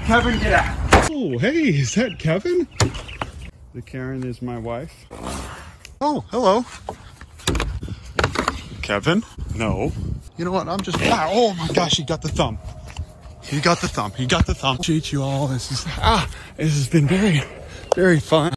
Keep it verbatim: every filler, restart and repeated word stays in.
Kevin, get out. Oh, hey, is that Kevin? The Karen is my wife. Oh, hello. Kevin? No. You know what? I'm just. Ah, oh my gosh, he got the thumb. He got the thumb. He got the thump. Appreciate you all. This is ah, this has been very, very fun.